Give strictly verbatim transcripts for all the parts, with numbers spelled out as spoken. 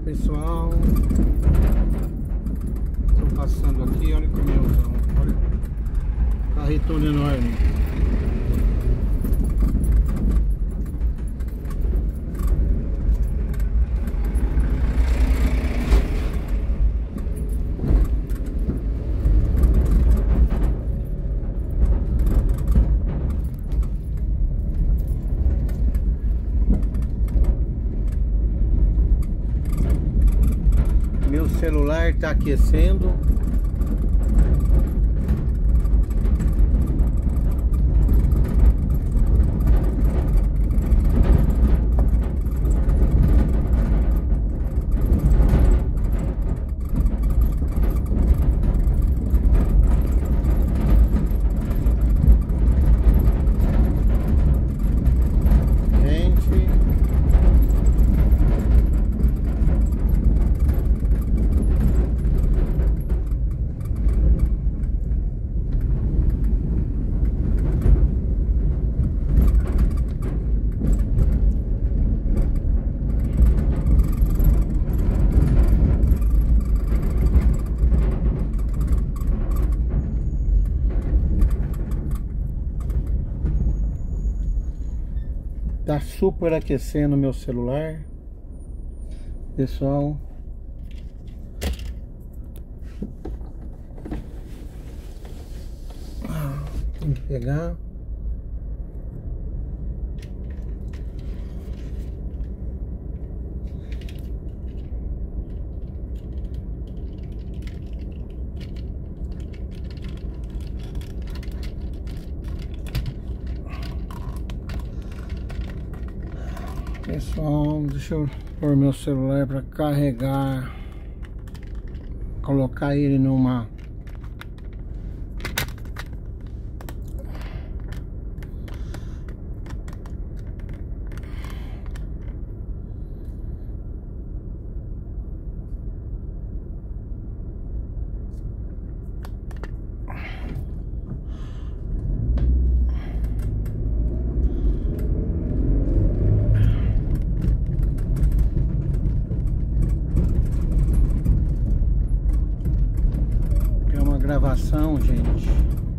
Pessoal, estou passando aqui, olha o caminhãozão, olha, carretona enorme. Meu celular está aquecendo. Tá super aquecendo meu celular, pessoal. Ah, tem que pegar. Pessoal, deixa eu pôr meu celular para carregar, colocar ele numa gravação, gente.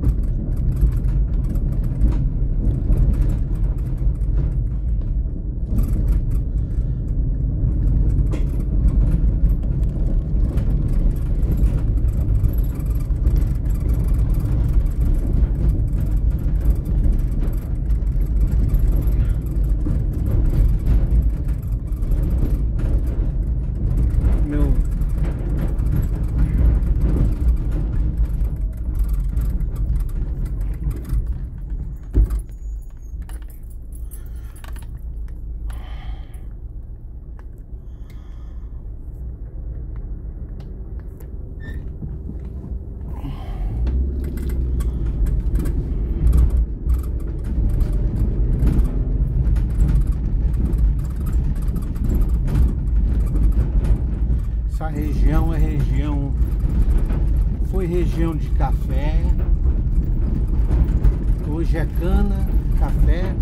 Meu Essa região é região, foi região de café, hoje é cana, café.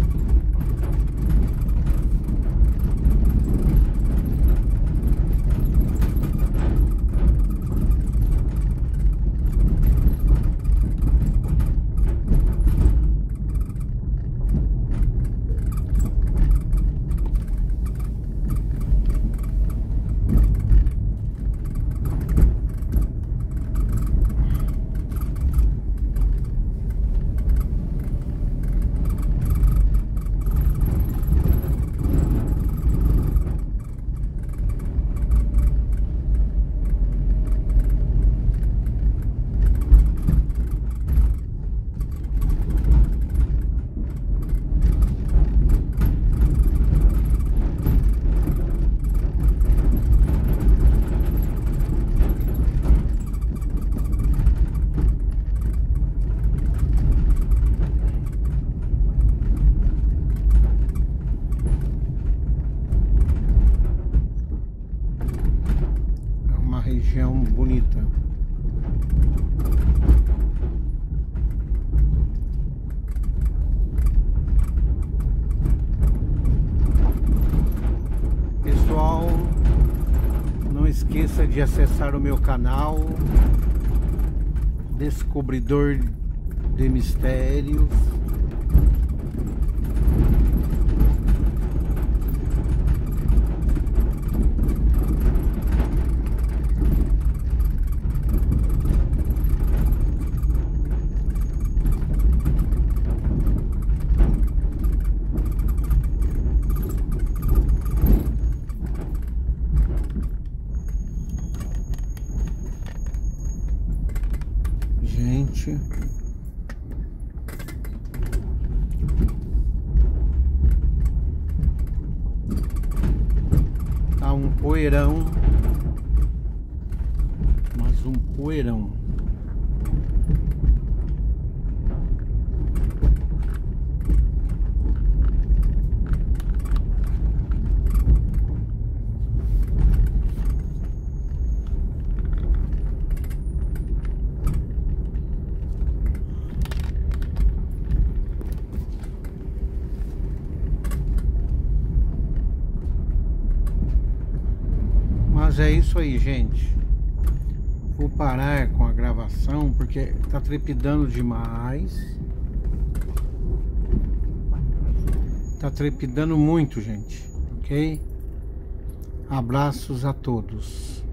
Região bonita. Pessoal, esqueça de acessar o meu canal Descobridor de Mistérios. Gente, tá um poeirão, mas um poeirão. Mas é isso aí, gente. Vou parar com a gravação porque tá trepidando demais. Tá trepidando muito, gente. Ok? Abraços a todos.